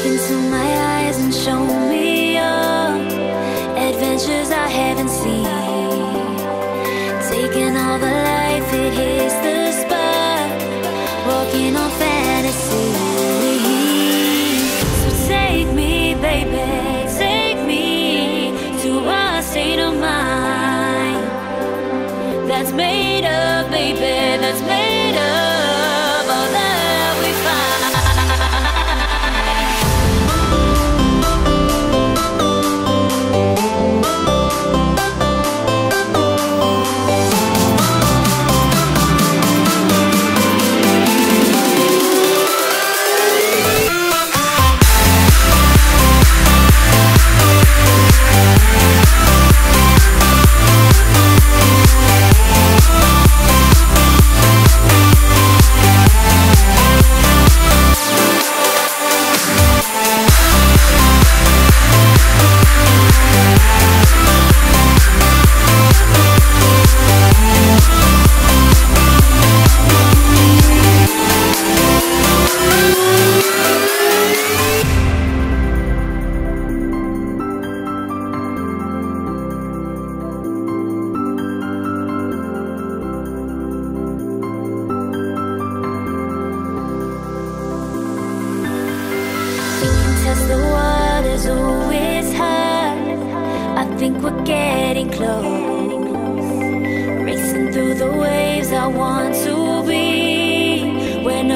into my eyes and show me your adventures I haven't seen. Taking all the life, it hits the spot. Walking on fantasy. So take me, baby, take me to a state of mind that's made up, baby, that's made up all that we find. Test the waters, oh it's hot. I think we're getting close. Racing through the waves, I want to be where no